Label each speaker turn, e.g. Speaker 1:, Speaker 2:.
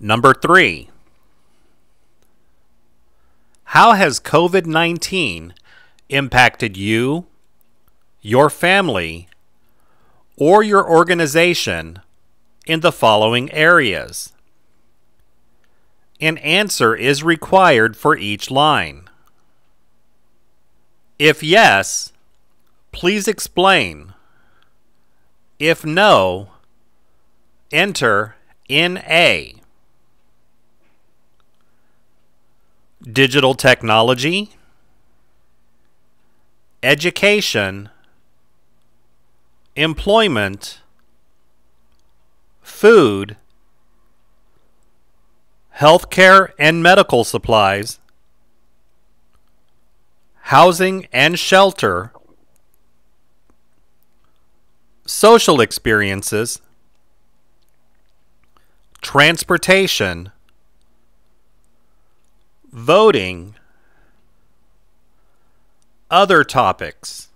Speaker 1: Number 3. How has COVID-19 impacted you, your family, or your organization in the following areas? An answer is required for each line. If yes, please explain. If no, enter NA. Digital technology, education, employment, food, healthcare and medical supplies, housing and shelter, social experiences, transportation, voting, other topics.